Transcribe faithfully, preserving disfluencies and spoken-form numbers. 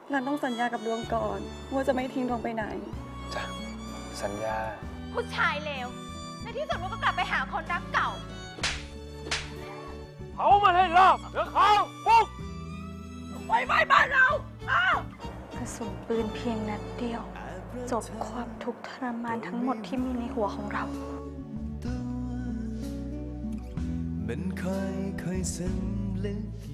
รันต้องสัญญากับดวงก่อนว่าจะไม่ทิ้งดวงไปไหนจ้ะสัญญาผู้ชายเลวในที่สุดมันก็กลับไปหาคนรักเก่าเขามาเล่นรอบเดี๋ยวเขาปุ๊บไฟไหม้บ้านเรากระสุนปืนเพียงนัดเดียวจบความทุกข์ทรมานทั้งหมดที่มีในหัวของเรามันค่อยๆซึมลึก